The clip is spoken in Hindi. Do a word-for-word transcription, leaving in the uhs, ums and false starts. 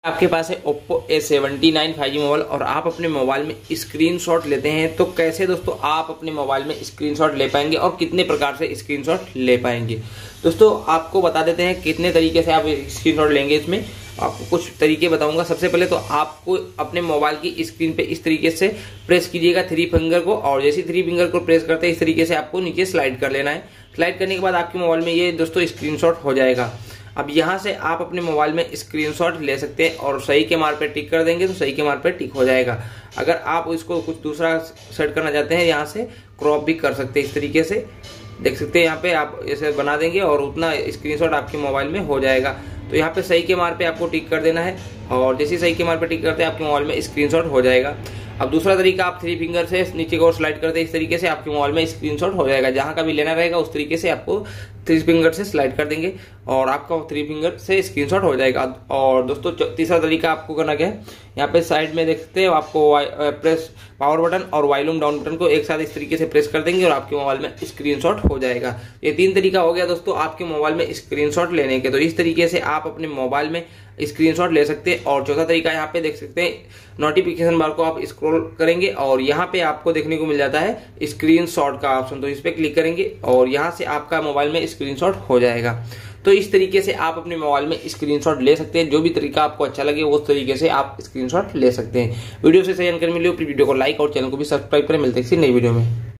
आपके पास है Oppo A seventy nine five G mobile और आप अपने मोबाइल में स्क्रीनशॉट लेते हैं, तो कैसे दोस्तों आप अपने मोबाइल में स्क्रीनशॉट ले पाएंगे और कितने प्रकार से स्क्रीनशॉट ले पाएंगे। दोस्तों आपको बता देते हैं कितने तरीके से आप स्क्रीनशॉट लेंगे। इसमें आपको कुछ तरीके बताऊंगा। सबसे पहले तो आपको अपने मोबाइल की स्क्रीन पे इस तरीके से प्रेस कीजिएगा थ्री फिंगर को, और जैसे थ्री फिंगर को प्रेस करते हैं इस तरीके से आपको नीचे स्लाइड कर लेना है। स्लाइड करने के बाद आपके मोबाइल में ये दोस्तों स्क्रीनशॉट हो जाएगा। अब यहाँ से आप अपने मोबाइल में स्क्रीनशॉट ले सकते हैं और सही के मार्क पे टिक कर देंगे तो सही के मार्क पे टिक हो जाएगा। अगर आप इसको कुछ दूसरा सेट करना चाहते हैं, यहाँ से क्रॉप भी कर सकते हैं। इस तरीके से देख सकते हैं, यहाँ पे आप इसे बना देंगे और उतना स्क्रीनशॉट आपके मोबाइल में हो जाएगा। तो यहाँ पे सही के मार्क पे आपको टिक कर देना है और जैसे सही के मार्क पे टिक करते हैं आपके मोबाइल में स्क्रीनशॉट हो जाएगा। अब दूसरा तरीका, आप थ्री फिंगर से नीचे की ओर स्लाइड करते हैं, इस तरीके से आपके मोबाइल में स्क्रीनशॉट हो जाएगा। जहां का भी लेना रहेगा उस तरीके से आपको थ्री फिंगर से स्लाइड कर देंगे और आपका थ्री फिंगर से स्क्रीनशॉट हो जाएगा। और दोस्तों तीसरा तरीका आपको करना क्या है, यहाँ पे साइड में देख सकते हैं आपको प्रेस पावर बटन और वॉल्यूम डाउन बटन को एक साथ इस तरीके से प्रेस कर देंगे और आपके मोबाइल में स्क्रीनशॉट हो जाएगा। ये तीन तरीका हो गया दोस्तों आपके मोबाइल में स्क्रीनशॉट लेने के। तो इस तरीके से आप अपने मोबाइल में स्क्रीनशॉट ले सकते हैं। और चौथा तरीका, यहाँ पे देख सकते हैं नोटिफिकेशन बार को आप स्क्रॉल करेंगे और यहाँ पे आपको देखने को मिल जाता है स्क्रीनशॉट का ऑप्शन, तो इस पे क्लिक करेंगे और यहाँ से आपका मोबाइल में स्क्रीनशॉट हो जाएगा। तो इस तरीके से आप अपने मोबाइल में स्क्रीनशॉट ले सकते हैं। जो भी तरीका आपको अच्छा लगे उस तरीके से आप स्क्रीनशॉट ले सकते हैं। वीडियो से सही जानकारी मिली हो, वीडियो को लाइक और चैनल को भी सब्सक्राइब करें। मिलते हैं किसी नई वीडियो में।